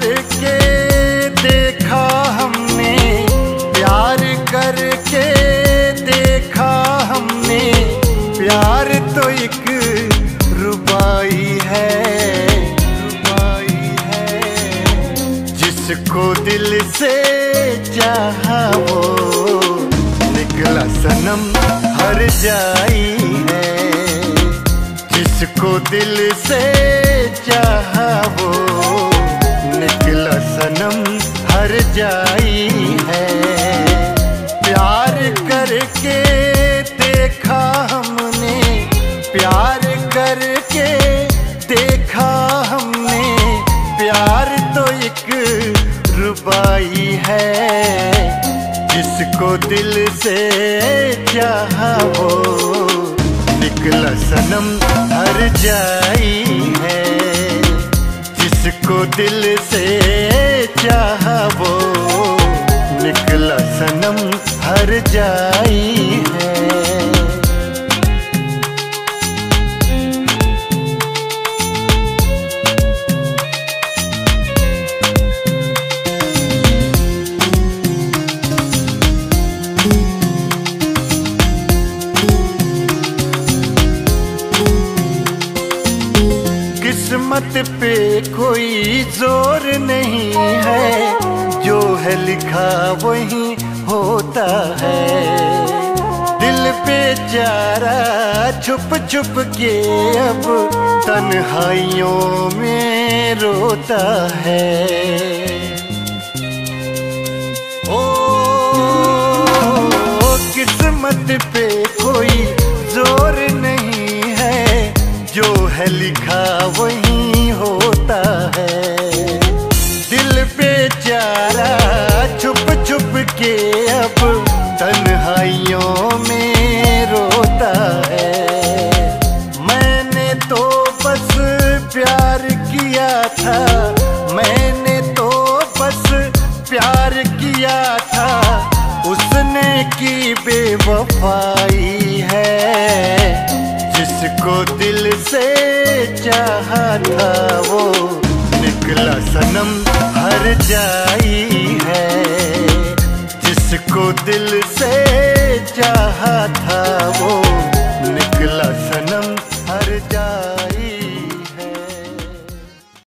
करके देखा हमने, प्यार करके देखा हमने। प्यार तो एक रुबाई है, रुबाई है। जिसको दिल से चाहा वो निकला सनम हर जाई है। जिसको दिल से चाहा वो निकला सनम हर जाई है। प्यार करके देखा हमने, प्यार करके देखा हमने। प्यार तो एक रुबाई है। जिसको दिल से चाहा वो निकला सनम हर जाई है। जिसको दिल से चाहा वो निकला सनम हर जाई है। किस्मत पे कोई जोर नहीं है, जो है लिखा वही होता है। दिल बेचारा छुप छुप के अब तन्हाइयों में रोता है। ओ किस्मत पे कोई जोर नहीं है, जो है लिखा वही होता है। दिल बेचारा छुप छुप के अब तन्हाइयों में रोता है। मैंने तो बस प्यार किया था, मैंने तो बस प्यार किया था। उसने की बेवफाई है। जिसको दिल से चाहा था वो निकला सनम हर जाई है। जिसको दिल से चाहा था वो